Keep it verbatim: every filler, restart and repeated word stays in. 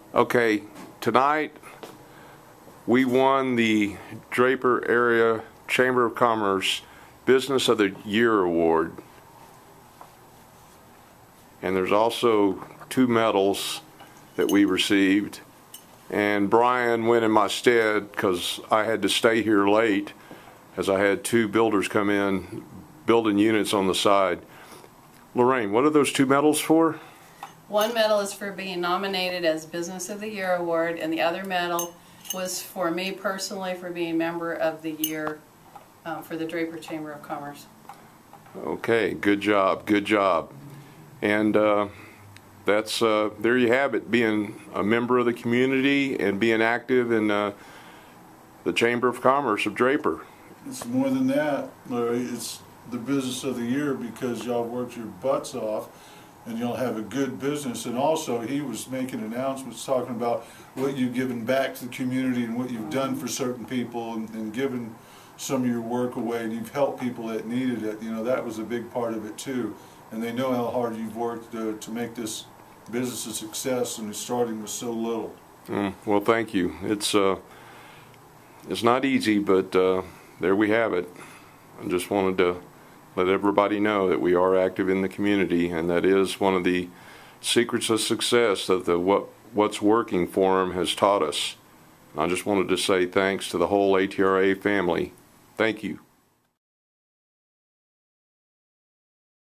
Okay, tonight we won the Draper Area Chamber of Commerce Business of the Year Award. And there's also two medals that we received. And Brian went in my stead because I had to stay here late as I had two builders come in building units on the side. Lorraine, what are those two medals for? One medal is for being nominated as Business of the Year Award, and the other medal was for me personally for being Member of the Year uh, for the Draper Chamber of Commerce. Okay, good job, good job. And uh, that's, uh, there you have it, being a member of the community and being active in uh, the Chamber of Commerce of Draper. It's more than that, Larry. It's the Business of the Year because y'all worked your butts off and you'll have a good business. And also he was making announcements talking about what you've given back to the community and what you've done for certain people and, and given some of your work away, and you've helped people that needed it. You know, that was a big part of it too. And they know how hard you've worked to, to make this business a success, and it's starting with so little. Mm, well, thank you. It's uh, it's not easy, but uh, there we have it. I just wanted to let everybody know that we are active in the community, and that is one of the secrets of success that the what what's working forum has taught us. I just wanted to say thanks to the whole A T R A family. Thank you.